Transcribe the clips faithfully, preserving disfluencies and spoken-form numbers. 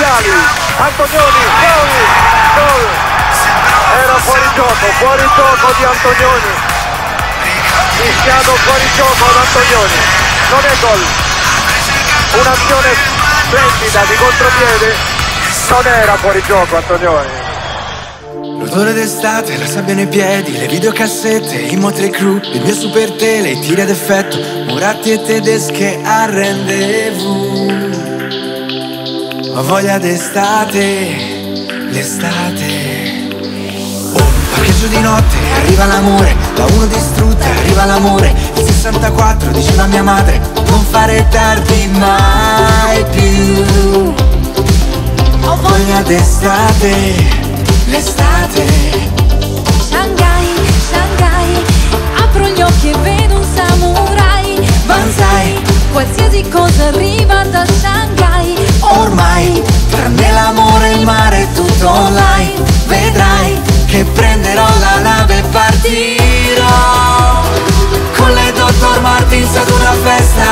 parziali. Antonioni, gol, gol. Era fuori gioco, fuori gioco di Antonioni. Fischiato fuori gioco ad Antonioni. Non è gol. Un'azione splendida di contropiede. Non era fuori gioco Antonioni. L'odore d'estate, la sabbia nei piedi, le videocassette, i Motley Crue, il mio super tele, i tiri ad effetto, Moratti e tedesche a rendezvous. Ho voglia d'estate, l'estate. Oh, parcheggio di notte, arriva l'amore, la uno distrutta, arriva l'amore. Il sessantaquattro diceva mia madre, non fare tardi mai più. Ho voglia d'estate, l'estate. Shanghai, Shanghai, apro gli occhi e vedo un samurai. Banzai, Qualsiasi cosa arriva da Shanghai. ormai, tranne l'amore e il mare è tutto online. Vedrai che prenderò la nave e partirò con le Doctor Martins ad una festa.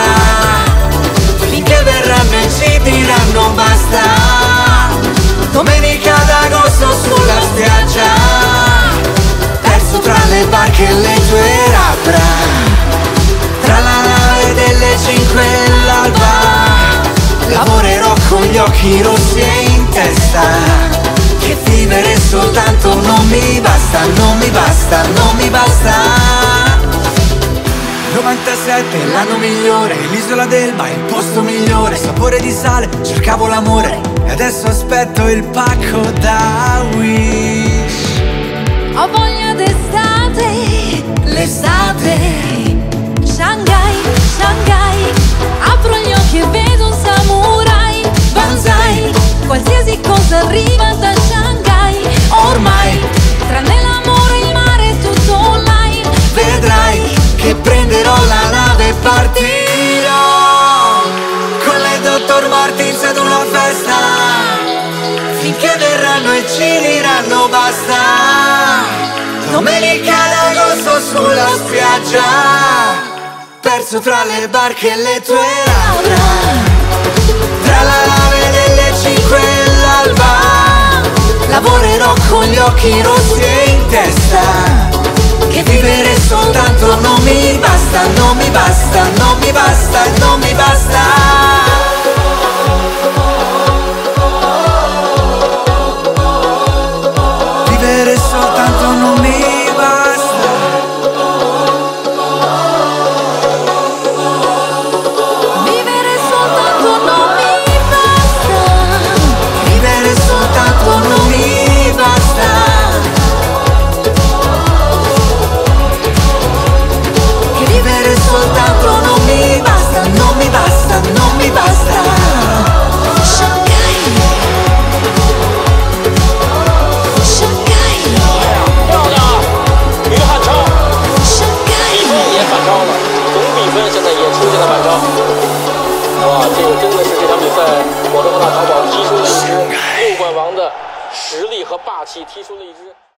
Finché verranno e ci diranno basta. Domenica d'agosto sulla spiaggia, perso tra le barche e le tue labbra, tra la nave delle cinque e l'alba. Lavorerò con gli occhi rossi e in testa, che vivere soltanto non mi basta, non mi basta, non mi basta. novantasette, l'anno migliore, l'isola d'Elba, il posto migliore, sapore di sale, cercavo l'amore e adesso aspetto il pacco da Wish. Ho voglia d'estate, L'estate, Shanghai, Shanghai, apro gli occhi e vedo un samurai. Banzai, Qualsiasi cosa arriva da Shanghai. ormai, Tranne l'amore e il mare è tutto online. vedrai che prenderò la nave e partirò con le Doctor Martins ad una festa. Finché verranno e ci diranno basta. Domenica d'agosto sulla spiaggia, perso tra le barche e le tue labbra, tra la nave delle cinque e l'alba. Lavorerò con gli occhi rossi e in testa, che vivere soltanto non mi basta, non mi basta, non mi basta, non mi basta. Vivere soltanto non mi basta. Vivere soltanto non mi basta. Vivere soltanto non mi basta. Che vivere Soltanto non mi basta, non mi basta, non mi basta. Shanghai, Shanghai, 漂亮！于汉超，比 Shanghai。 分也反超了，总比分现在也出现了反超。哇，这个真的是这场比赛，摩托罗拉淘宝踢出了一支六冠王的实力和霸气，踢出了一支。